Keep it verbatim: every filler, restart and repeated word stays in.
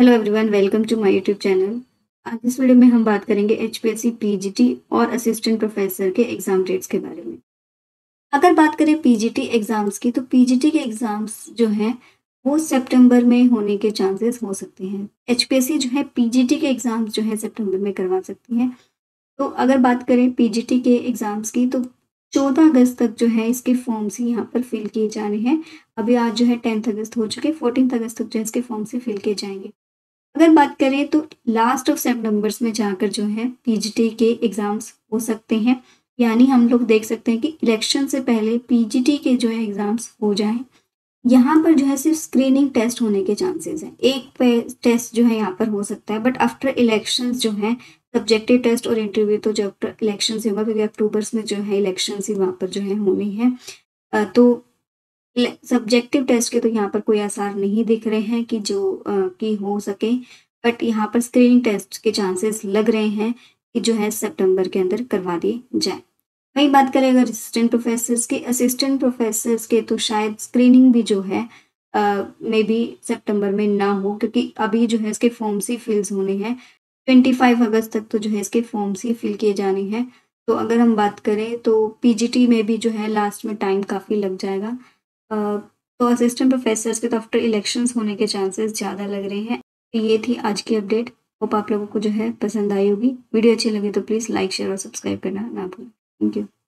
Hello everyone, welcome to my YouTube channel. आज इस video में हम बात करेंगे एचपीएससी पीजीटी और असिस्टेंट प्रोफेसर के एग्जाम डेट्स के बारे में। अगर बात करें पीजीटी एग्जाम्स की, तो पीजीटी के एग्जाम्स जो हैं वो सितंबर में होने के चांसेस हो सकते हैं। एचपीएससी जो है पीजीटी के एग्जाम्स जो है सितंबर में करवा सकती है। तो अगर बात करें पीजीटी के एग्जाम्स की, तो चौदह अगस्त तक जो है इसके फॉर्म्स ही यहाँ पर फिल किए जाने हैं। अभी आज जो है टेंथ अगस्त हो चुके, फोर्टीन अगस्त तक जो है इसके फॉर्म से फिल किए जाएंगे। अगर बात करें तो लास्ट ऑफ सितंबर्स में जाकर जो है पीजीटी के एग्जाम्स हो सकते हैं। यानी हम लोग देख सकते हैं कि इलेक्शन से पहले पीजीटी के जो है एग्जाम्स हो जाएं। यहाँ पर जो है सिर्फ स्क्रीनिंग टेस्ट होने के चांसेस हैं। एक टेस्ट जो है यहाँ पर हो सकता है, बट आफ्टर इलेक्शंस जो है सब्जेक्टिव टेस्ट और इंटरव्यू तो जब इलेक्शन से होगा, क्योंकि अक्टूबर में जो है इलेक्शन ही वहाँ पर जो है होनी है। अ, तो सब्जेक्टिव टेस्ट के तो यहाँ पर कोई आसार नहीं दिख रहे हैं कि जो अ, कि हो सके। बट यहाँ पर स्क्रीनिंग टेस्ट के चांसेस लग रहे हैं कि जो है सितंबर के अंदर करवा दिए जाए। वही बात करें अगर असिस्टेंट प्रोफेसर्स के असिस्टेंट प्रोफेसर्स के तो शायद स्क्रीनिंग भी जो है मे बी सितंबर में ना हो, क्योंकि अभी जो है इसके फॉर्म्स ही फिल्स होने हैं। पच्चीस अगस्त तक तो जो है इसके फॉर्म्स ही फिल किए जाने हैं। तो अगर हम बात करें तो पीजीटी में भी जो है लास्ट में टाइम काफ़ी लग जाएगा। अ, तो असिस्टेंट प्रोफेसर्स के तो आफ्टर इलेक्शंस होने के चांसेस ज़्यादा लग रहे हैं। ये थी आज की अपडेट। होप आप लोगों को जो है पसंद आई होगी। वीडियो अच्छी लगी तो प्लीज़ लाइक शेयर और सब्सक्राइब करना ना भूलें। Thank you.